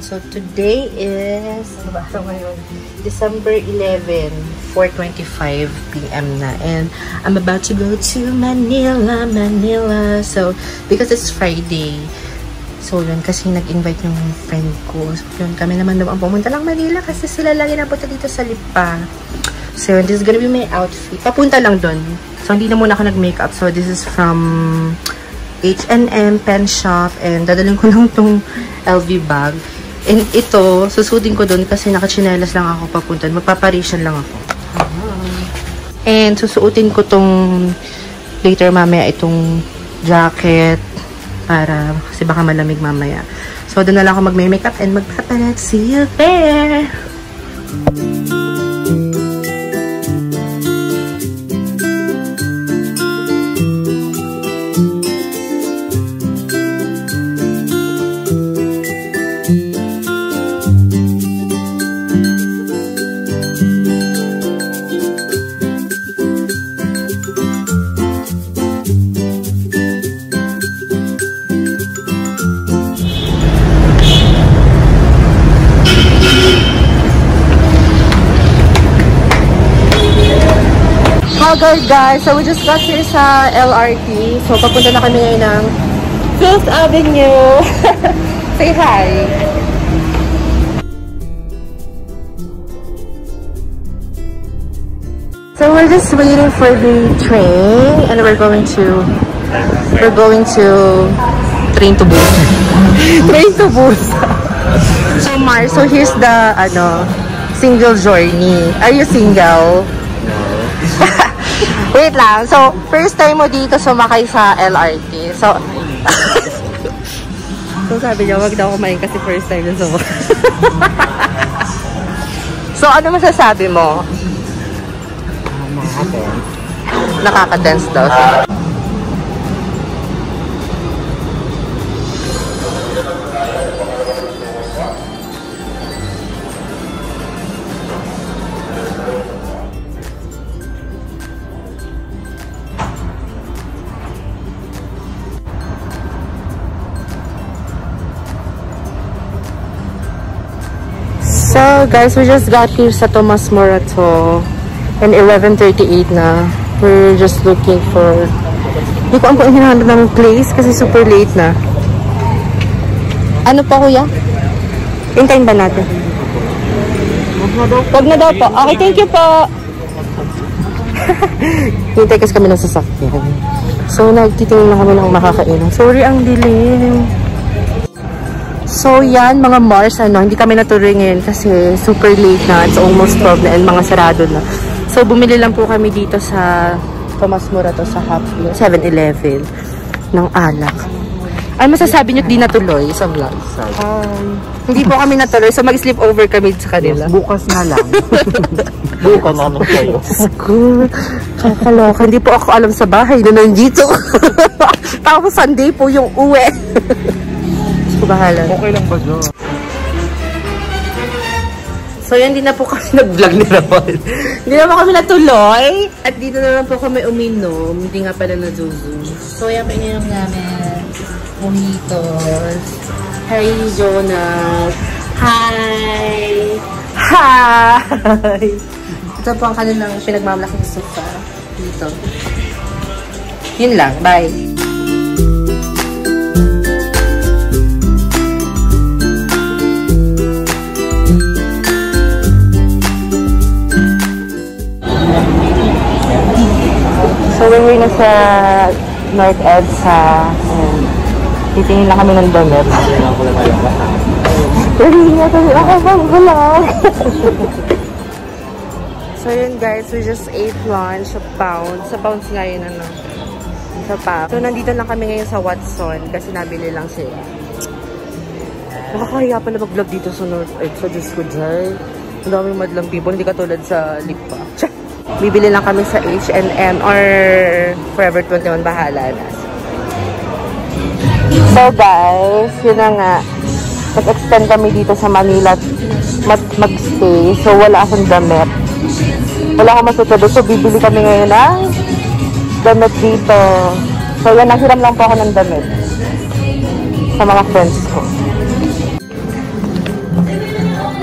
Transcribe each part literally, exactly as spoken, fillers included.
So today is ano ba ngayon? December eleventh, four twenty-five p m na, and I'm about to go to Manila, Manila. So because it's Friday, so yun, kasi nag-invite yung friend ko. So yun, kami naman daw ang pumunta ng Manila kasi sila lagi na punta dito sa Lipa. So yun, this is gonna be my outfit. Papunta lang dun. So hindi na muna ako nag-makeup. So this is from H and M Pen Shop, and dadalhin ko lang tong L V bag. And ito, susudin ko dun kasi nakachinelas lang ako papunta. Magpaparation lang ako. And susuotin ko tong later mamaya itong jacket para kasi baka malamig mamaya. So doon na lang ako mag-makeup and magpapalat. See you there! Good guys, so we just got here sa L R T. So papunta na kami ngayon ng Fifth Avenue. Say hi. So we're just waiting for the train, and we're going to we're going to train to Busan. Train to Busan. So Mars, so here's the ano single journey. Are you single? Wait lang. So, first time mo dito sumakay sa L R T. So, so sabi niya, wag daw kumain kasi first time na sumakay. So, ano masasabi mo? Nakaka-tense. Nakaka-tense daw. So guys, we just got here sa Tomas Morato and eleven thirty-eight na. We're just looking for, hindi ko ang hinahanap ng place kasi super late na. Ano pa kuya? Hintayin ba natin? Wag na daw po. Okay, thank you po. Hintay kasi kami ng sasakyan. So nagtitingin na kami ng makakainan. Sorry ang dilim. So yan mga Mars, ano, hindi kami natuloy ngayon kasi super late na. It's almost twelve na and mga sarado na. So bumili lang po kami dito sa Tomas Morato sa seven eleven ng alak. Ano masasabi nyo di natuloy sa vlog? Um, hindi po kami natuloy, so mag-sleep over kami sa kanila. Yes, bukas na lang. Bukas na lang kayo. School. Kakaloka. Hindi po ako alam sa bahay na nandito. Tapos Sunday po yung uwi. Bahala. Okay lang ba dyan? So yan, din na po kami nag-vlog ni Ramon. Hindi na po kami natuloy. At dito na lang po kami uminom. Hindi nga pala na-zoom. So yan, pininom namin. Mojitos. Hi, Jonas. Hi! Hi! Ito po ang kanilang pinagmamalaking sofa. Dito. Yun lang. Bye! So, we're na sa North Edsa. Titingin lang kami ng damit. Pero hindi nga kami ako mag-vlog. So, yun guys. We just ate lunch sa Pounds. Sa Pounds nga yun, ano. Sa Pounds. So, nandito lang kami ngayon sa Watson kasi nabili lang sila. Nakakahiya pala mag-vlog dito sa North Edsa. Diyos ko, Jai. Ang daming madlang people. Hindi katulad sa Lipa. Bibili lang kami sa H and M or Forever twenty-one, bahala na. So guys, yun na nga. Nag-extend kami dito sa Manila mag-stay. So wala akong damit. Wala akong masutuloy. So bibili kami ngayon ng damit dito. So yan, nanghiram lang po ako ng damit sa mga friends ko.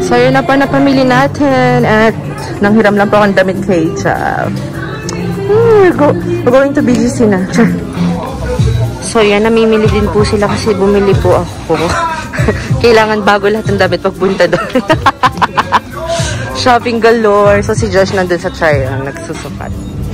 So, yun na po na pamili natin. At nanghiram lang po akong damit kay Chab. Hmm, we're, go we're going to B G C na. So, yan. Namimili din po sila kasi bumili po ako. Kailangan bago lahat ng damit pagpunta doon. Shopping galore. So, si Josh nandun sa try-on. Nagsusukat.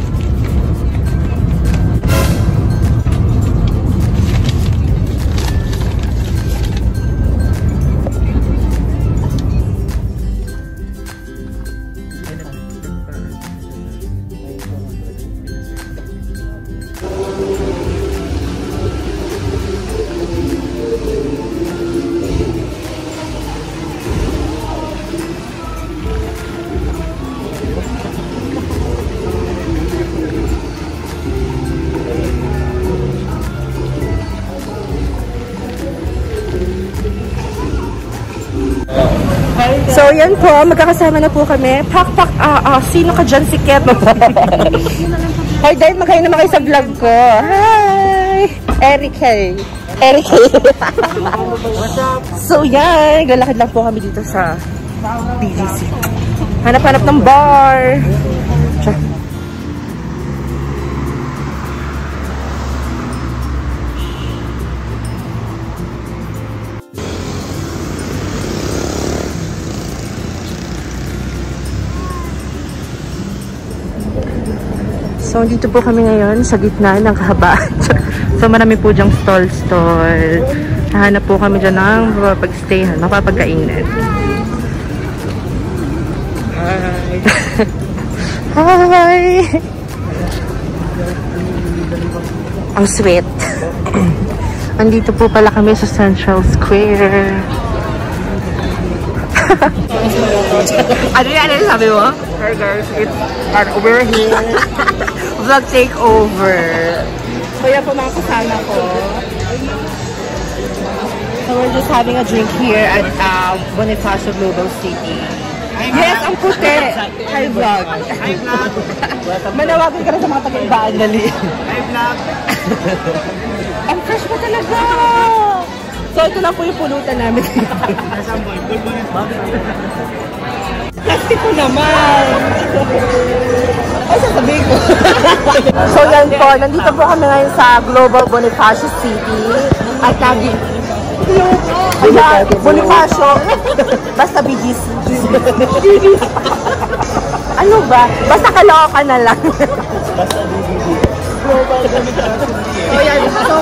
So, yan po. Magkakasama na po kami. Pak, pak, ah, ah. Sino ka dyan? Si Ket. Hi, Dave. Magkain naman kayo sa vlog ko. Hi! Eric, hey. Eric, hey. So, yan. Lalakad lang po kami dito sa B G C. Hanap-hanap ng bar. Tiyan. So, dito po kami ngayon sa gitna ng kahabaan. So, marami po dyang stall-stall. Hahanap po kami dyan ng mapapag-stayhan, mapapagkainan. Hi! Hi! Ang sweet. Andito po pala kami sa Central Square. Ano yan? Ano sabi mo? Hi guys, it's an over here. Vlog takeover. So yan po mga kasama ko. So we're just having a drink here at uh, Bonifacio Global City. Yes, ang puti. Hi vlog. Hi vlog. Manawagan ka na sa mga taga-ibaan, dali. Hi vlog. Ang fresh pa talaga. So ito lang po yung pulutan namin. Plastic ko naman. Ay, sasabihin ko. So yan po, nandito po kami ngayon sa Global Bonifacio City. At lagi, Bonifacio, basta B G C. Ano ba? Basta kaloka na lang. Basta B G C. So yan, so,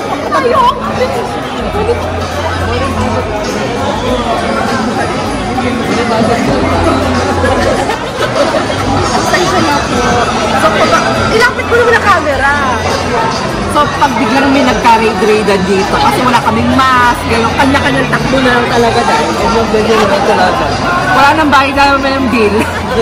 So, pag, ilapit ko naman ang camera. So, pag biglang may nagka-grade dito, kasi wala kaming mask, gano'n, kanya-kanyang takbo na lang talaga dahil. Ganyan, ganyan naman talaga. Wala nang bayad naman ng bill.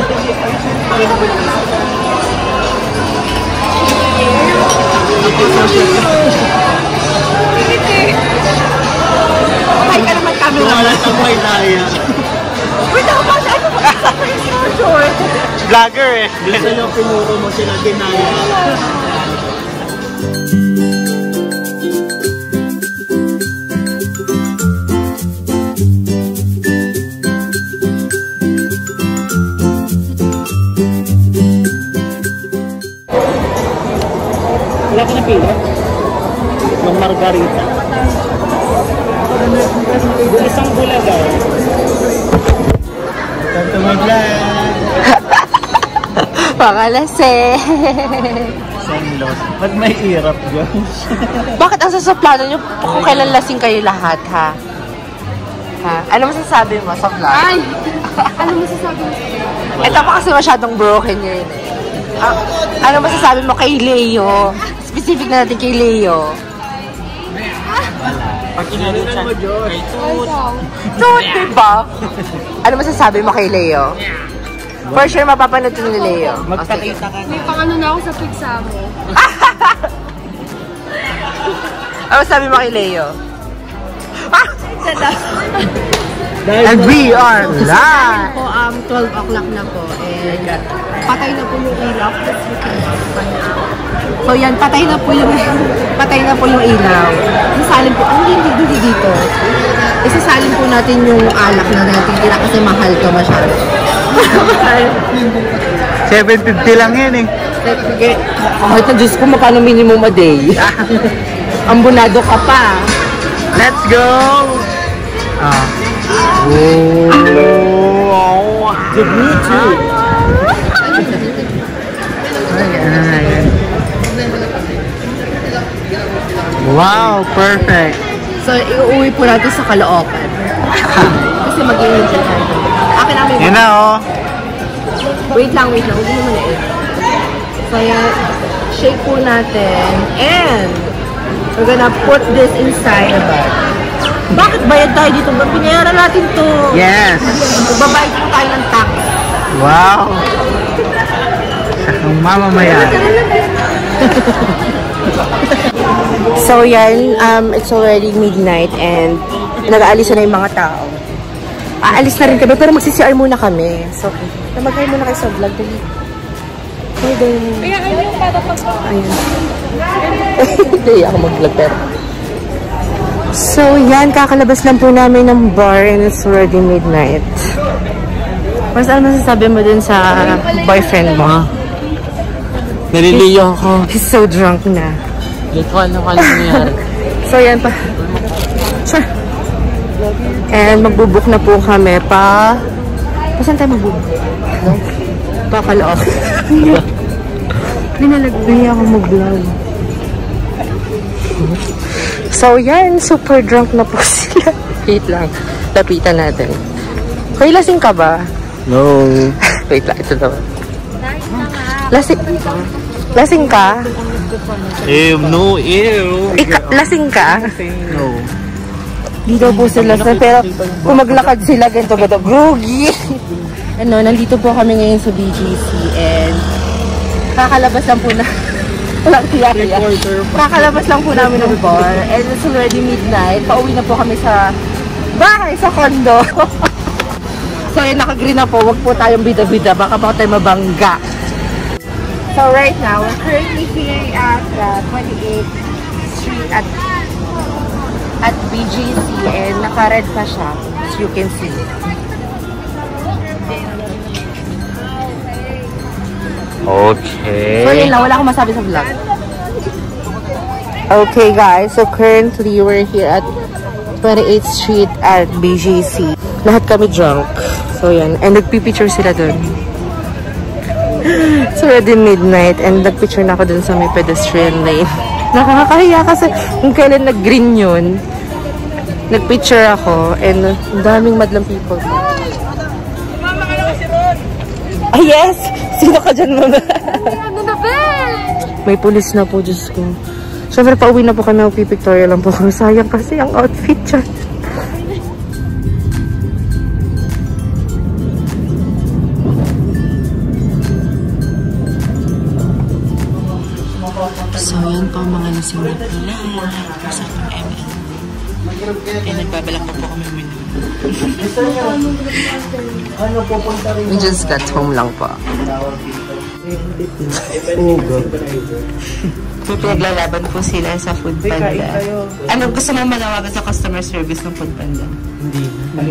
Ay, ka naman camera. Wala sa may laya. Wait, ako ba? Ano ba? Short. Vlogger eh. Gusto nyo pinuro mo sila dinaya. Wala ka na pila? Yung margarita. Isang bulaga. Tanto mag-vlog. Pangalase. Senlos. Ba't may hirap dyan? Bakit ang sasaplano nyo kung kailan lasing kayo lahat, ha? Ha? Ano masasabi mo sa vlog? Ay! Ano masasabi mo sa vlog? Ito pa kasi masyadong broken yun eh. Ah, ano masasabi mo kay Leo? Specific na natin kay Leo. Pag inalit siya, kay Toot. Toot, diba? Ano masasabi mo kay Leo? For sure, mapapanood ni Leo. Magpakita ka na. May pangano na ako sa pizza mo. Ano masasabi mo kay Leo? And we are live! Po, um, twelve o'clock na po. And patay na po yung ilaw. Tapos we can walk pa na. So yan, patay na po yung patay na po yung ilaw. Isasalin po, ang hindi hindi dito. Isasalin po natin yung alak na natitira kasi mahal to masyado. seven fifty lang yan eh. Sige. Kahit na Diyos ko, magkano minimum a day? Ambunado ka pa. Let's go! Ah. Oh, the beauty! Ayan. Wow, perfect! So, iuwi po natin sa Caloocan. Kasi mag-iinit na tayo. Akin namin. Yun na oh. Wait lang, wait lang. Huwag mo muna eh. So, yan. Shake po natin. And, we're gonna put this inside a bag. Bakit bayad tayo dito? Pinayaran natin to. Yes! Magbabayad po tayo ng tax. Wow! Ang mamamayan. So yan, um, it's already midnight and nag-aalis na yung mga tao. Aalis na rin kami, pero magsi-C R muna kami. So, namagay muna kayo sa vlog. Dali. Kaya ano yung para pag... Ayun. Hindi ako mag-vlog pero. So yan, kakalabas lang po namin ng bar and it's already midnight. Mas ano masasabi mo dun sa boyfriend mo? Naliliyo ako. He's so drunk na. Hindi ko ano ka nangyari. So yan pa. Sure. And magbubook na po kami pa... Pa saan tayo magbubook? No? Pa Caloocan. Ninalagay ako mag-vlog. So yan, super drunk na po sila. Wait lang. Lapitan natin. Hoy, lasing ka ba? No. Wait lang, ito daw. Lasing... Lasing ka? Ew, no, ew. Ika, lasing ka? No. Di daw po sila lasing, pero kung maglakad sila, ganito ba daw? Groggy! Ano, nandito po kami ngayon sa B G C and kakalabas lang po na... Walang tiyak-tiyak. Kakalabas lang po namin ng bar and it's already midnight. Pauwi na po kami sa bahay, sa condo. So yun, naka-green na po. Huwag po tayong bida-bida. Baka baka tayo mabangga. So right now, we're currently here at uh, twenty-eighth Street at at B G C and naka-red pa siya, as you can see. Okay. So yun lang, wala akong masabi sa vlog. Okay guys, so currently we're here at twenty-eighth Street at B G C. Lahat kami drunk. So yan, and nagpipicture sila dun. It's already midnight and nagpicture na ako dun sa may pedestrian lane. Nakakahiya kasi kung kailan nag-green yun, nagpicture ako and ang daming madlang people. Ah yes! Sino ka dyan mga? Ano na ba? May pulis na po, Diyos ko. Siyempre, pauwi na po kami, pipictorial lang po kami. Sayang kasi ang outfit dyan. So, yan po mga lasing na pala. Sa M L. Eh, nagbabalak pa po kami muna. We just got home lang po. May pinaglalaban po sila sa Food Panda. Ano, gusto mo malawagan sa customer service ng Food Panda? Hindi.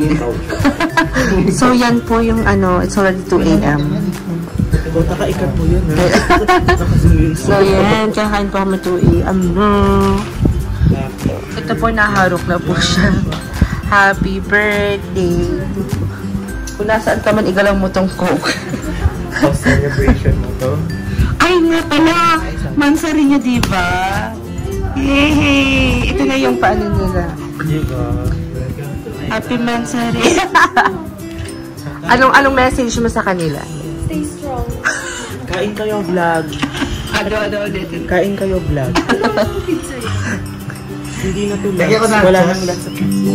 So, yan po yung ano, it's already two A M Taka-ikat po yun. So, yan. Kakain po kami two A M No. Ito po, naharok na po siya. Happy birthday. Kung nasaan ka man, igalang mo tong Coke. House celebration mo to? Ay, nga pala. Mansari niya, diba? Yay! Ito na yung paano nila. Diba? Happy Mansari. anong, anong message mo sa kanila? Stay strong. Kain kayo vlog. Ano, ano ulit? Kain kayo vlog. Hindi na to last. Wala nang last sa pizza.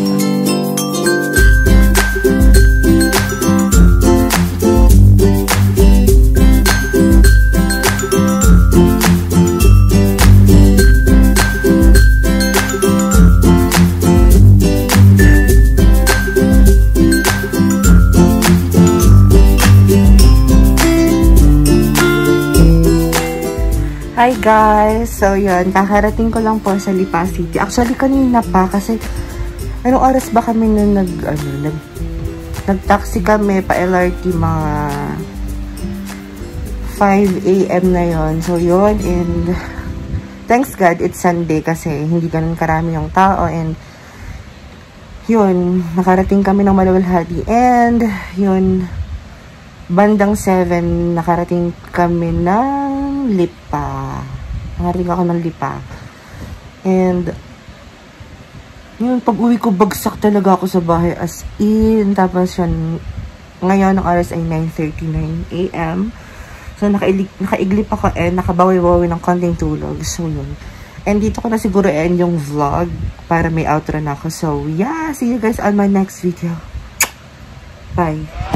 Hi guys! So yun, kakarating ko lang po sa Lipa City. Actually kanina pa kasi anong oras ba kami na nag, ano, nag, nag-taxi kami pa L R T mga five A M na yon. So yun, and thanks God it's Sunday kasi hindi ganun karami yung tao, and yun, nakarating kami ng Maluwalhati, and yun, bandang seven, nakarating kami ng Lipa. Nakarating ako ng Lipa. And, yun, pag uwi ko, bagsak talaga ako sa bahay as in. Tapos yun, ngayon ang oras ay nine thirty-nine A M So, nakaiglip, nakaiglip ako and nakabawi-bawi ng konting tulog. So, yun. And dito ko na siguro end yung vlog para may outro na ako. So, yeah, see you guys on my next video. Bye.